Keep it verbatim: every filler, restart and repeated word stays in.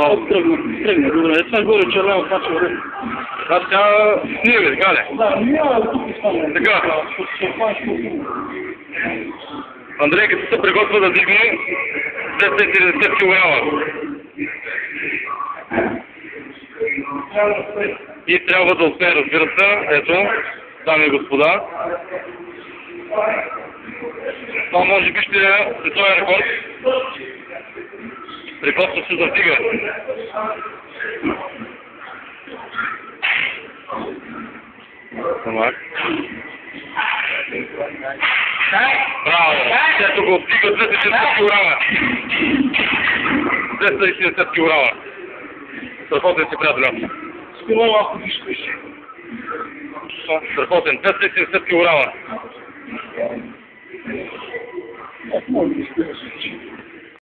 О, тръгна, тръгна, добре. Това горе червено, това червено. Това тя снига, така ли? Да, няма тук стане. Така. Андрей, като се приготвя да дигне двеста и седемдесет килограма. И трябва да успее, разбира се. Ето, дами и господа. Това може би ще е световен рекорд. Приготвя се да вдига. Тамак. Браво! Ето го вдига двеста и седемдесет килограма. двеста и седемдесет килограма. Страхотен си, приятеля. Скоро малко виж. Страхотен, двеста и седемдесет килограма.